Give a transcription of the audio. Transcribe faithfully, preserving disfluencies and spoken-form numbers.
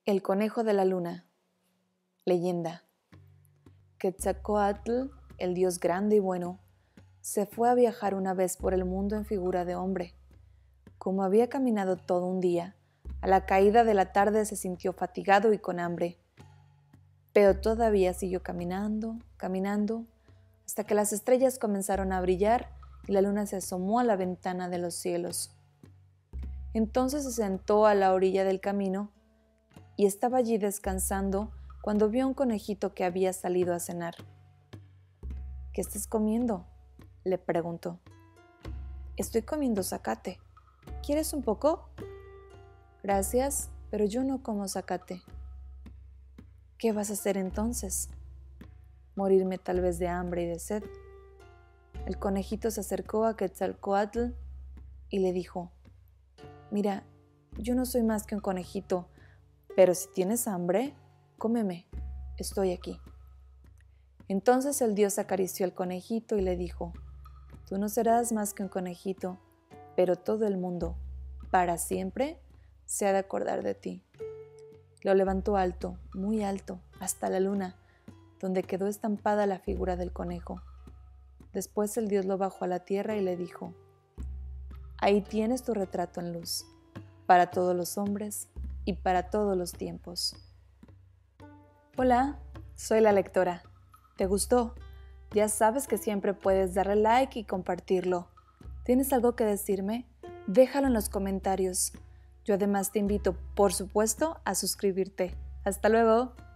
El conejo de la luna. Leyenda. Quetzalcóatl, el dios grande y bueno, se fue a viajar una vez por el mundo en figura de hombre. Como había caminado todo un día, a la caída de la tarde se sintió fatigado y con hambre. Pero todavía siguió caminando, caminando, hasta que las estrellas comenzaron a brillar y la luna se asomó a la ventana de los cielos. Entonces se sentó a la orilla del camino y estaba allí descansando cuando vio a un conejito que había salido a cenar. ¿Qué estás comiendo?, le preguntó. Estoy comiendo zacate. ¿Quieres un poco? Gracias, pero yo no como zacate. ¿Qué vas a hacer entonces? Morirme tal vez de hambre y de sed. El conejito se acercó a Quetzalcóatl y le dijo: Mira, yo no soy más que un conejito, pero si tienes hambre, cómeme, estoy aquí. Entonces el dios acarició al conejito y le dijo: Tú no serás más que un conejito, pero todo el mundo, para siempre, se ha de acordar de ti. Lo levantó alto, muy alto, hasta la luna, donde quedó estampada la figura del conejo. Después el dios lo bajó a la tierra y le dijo: Ahí tienes tu retrato en luz, para todos los hombres y para todos los tiempos. Hola, soy la lectora. ¿Te gustó? Ya sabes que siempre puedes darle like y compartirlo. ¿Tienes algo que decirme? Déjalo en los comentarios. Yo además te invito, por supuesto, a suscribirte. ¡Hasta luego!